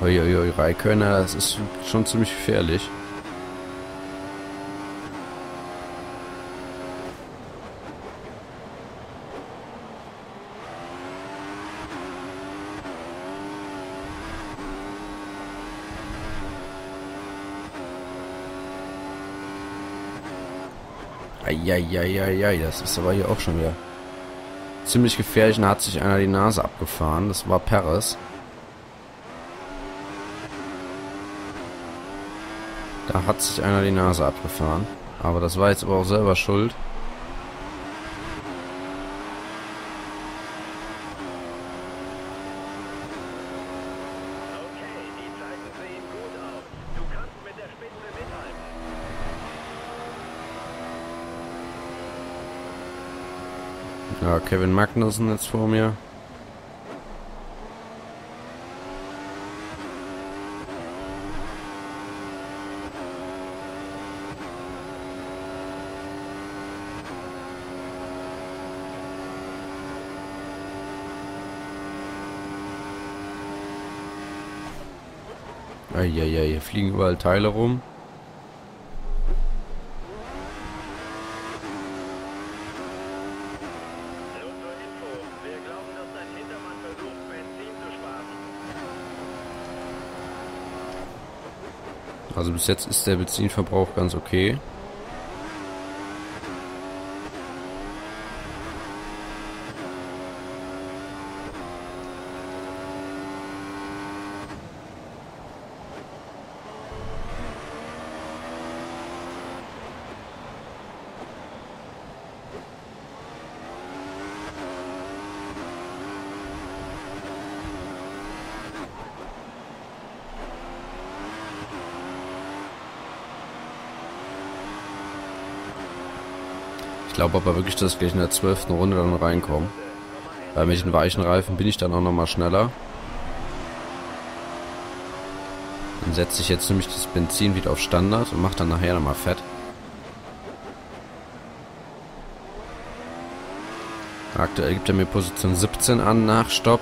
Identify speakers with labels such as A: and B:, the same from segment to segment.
A: Uiuiui, Raikkonen, das ist schon ziemlich gefährlich. Eieieiei, das ist aber hier auch schon wieder ziemlich gefährlich. Und da hat sich einer die Nase abgefahren. Das war Perez. Da hat sich einer die Nase abgefahren. Aber das war jetzt aber auch selber schuld. Ja, Kevin Magnussen jetzt vor mir. Eieiei, hier fliegen überall Teile rum. Also bis jetzt ist der Benzinverbrauch ganz okay. Ich glaube aber wirklich, dass ich gleich in der 12. Runde dann reinkomme. Weil mit den weichen Reifen bin ich dann auch nochmal schneller. Dann setze ich jetzt nämlich das Benzin wieder auf Standard und mache dann nachher nochmal Fett. Aktuell gibt er mir Position 17 an nach Stopp.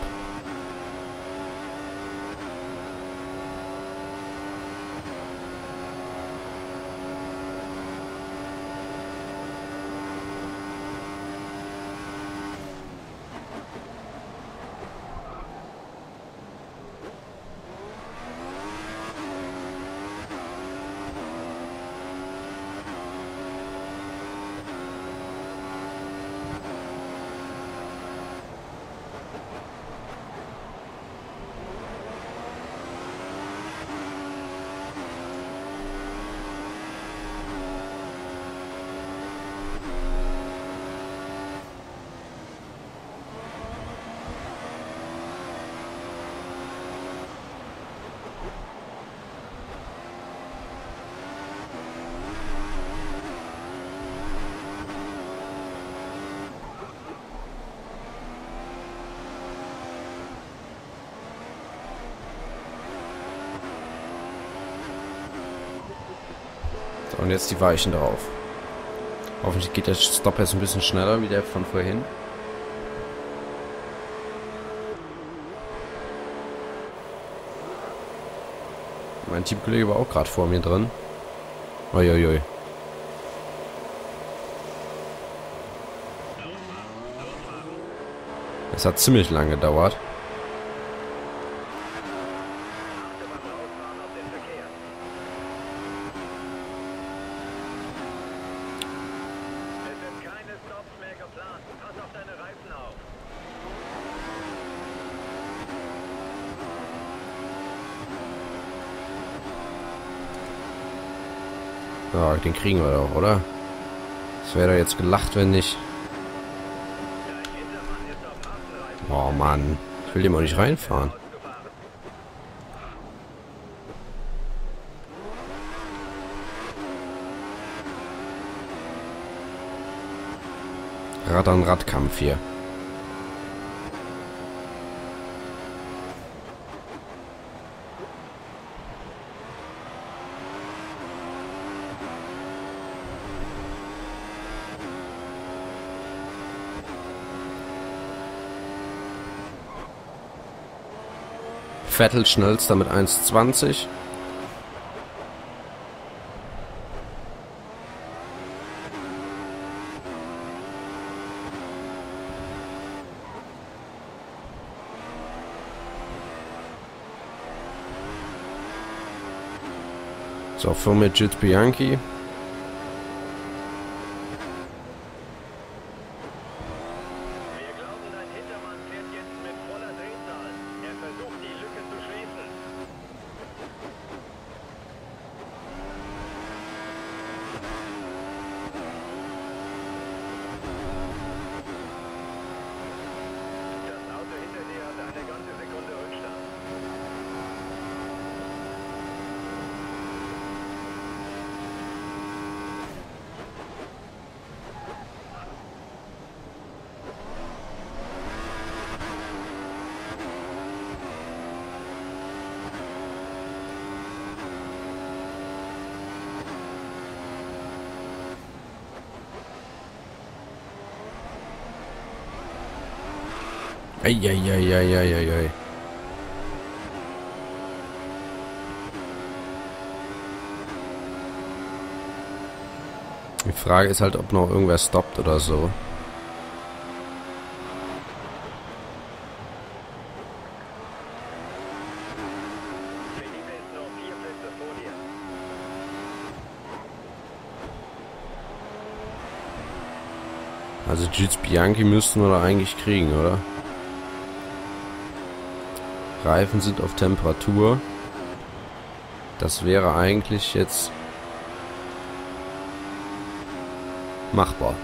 A: So, und jetzt die Weichen drauf. Hoffentlich geht der Stopp jetzt ein bisschen schneller wie der von vorhin. Mein Teamkollege war auch gerade vor mir drin. Uiuiui. Es hat ziemlich lange gedauert. Ja, den kriegen wir doch, oder? Es wäre doch jetzt gelacht, wenn nicht. Oh Mann, ich will dem auch nicht reinfahren. Rad an Radkampf hier. Vettel schnellster mit 1,20. So, vor mir Gilles Bianchi. Eieieiei. Die Frage ist halt, ob noch irgendwer stoppt oder so. Also Gilles Bianchi müssten wir da eigentlich kriegen, oder? Reifen sind auf Temperatur. Das wäre eigentlich jetzt machbar.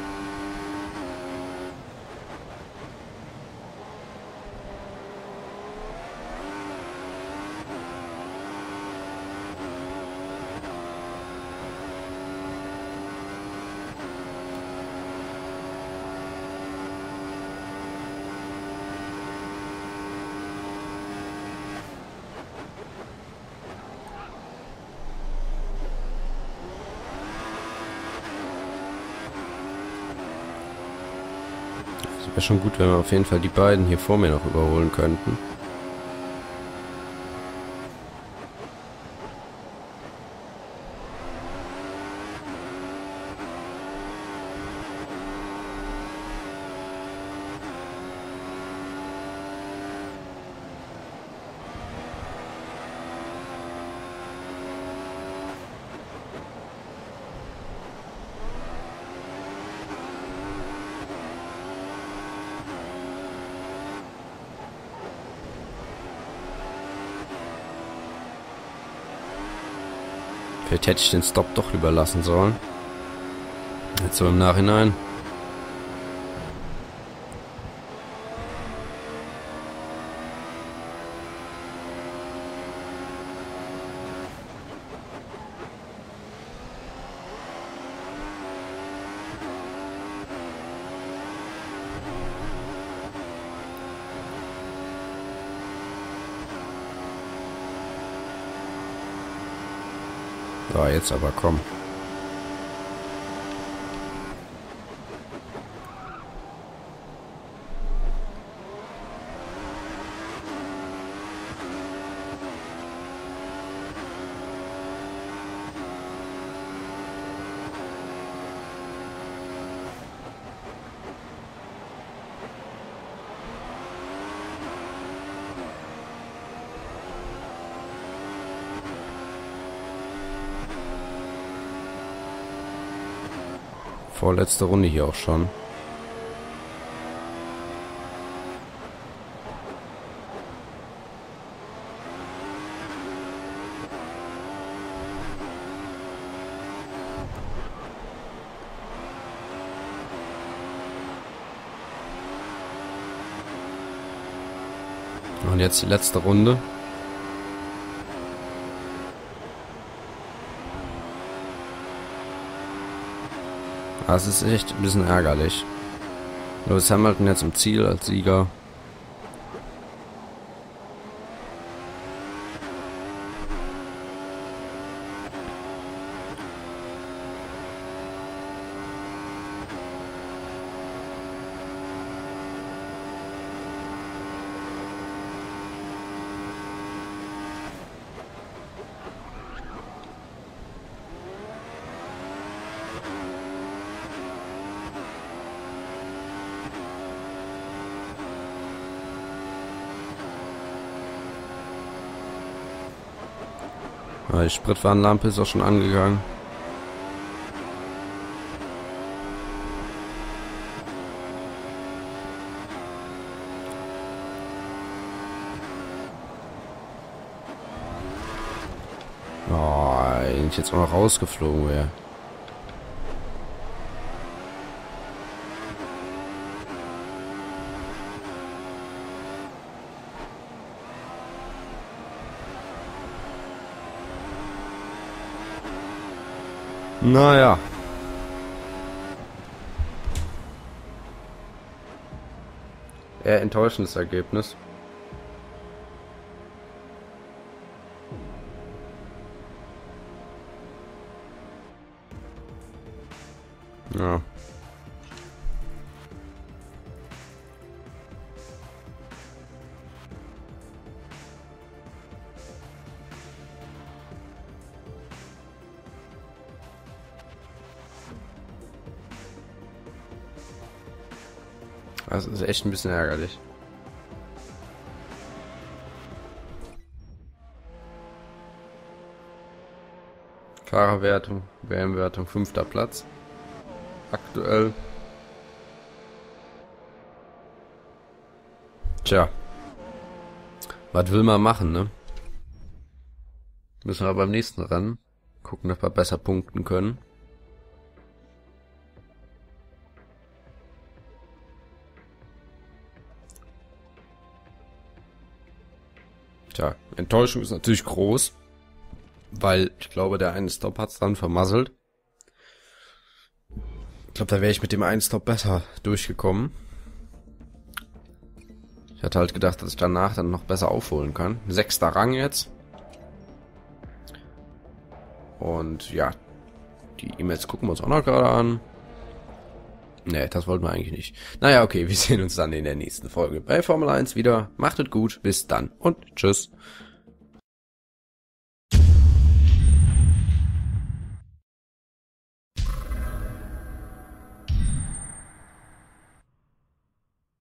A: Wäre schon gut, wenn wir auf jeden Fall die beiden hier vor mir noch überholen könnten. Vielleicht hätte ich den Stop doch lieber lassen sollen. Jetzt so im Nachhinein. So, jetzt aber komm. Vorletzte Runde hier auch schon. Und jetzt die letzte Runde. Das ist echt ein bisschen ärgerlich. Lewis Hamilton jetzt im Ziel als Sieger. Die Spritwarnlampe ist auch schon angegangen. Oh, wenn ich jetzt auch noch rausgeflogen wäre. Naja. Eher enttäuschendes Ergebnis. Ja. Das ist echt ein bisschen ärgerlich. Fahrerwertung, WM-Wertung, 5. Platz. Aktuell. Tja. Was will man machen, ne? Müssen wir beim nächsten Rennen gucken, dass wir besser punkten können. Tja, Enttäuschung ist natürlich groß, weil ich glaube, der eine Stop hat's dann vermasselt. Ich glaube, da wäre ich mit dem einen Stop besser durchgekommen. Ich hatte halt gedacht, dass ich danach dann noch besser aufholen kann. 6. Rang jetzt. Und ja, die E-Mails gucken wir uns auch noch gerade an. Nee, das wollten wir eigentlich nicht. Naja, okay, wir sehen uns dann in der nächsten Folge bei Formel 1 wieder. Macht es gut, bis dann und tschüss.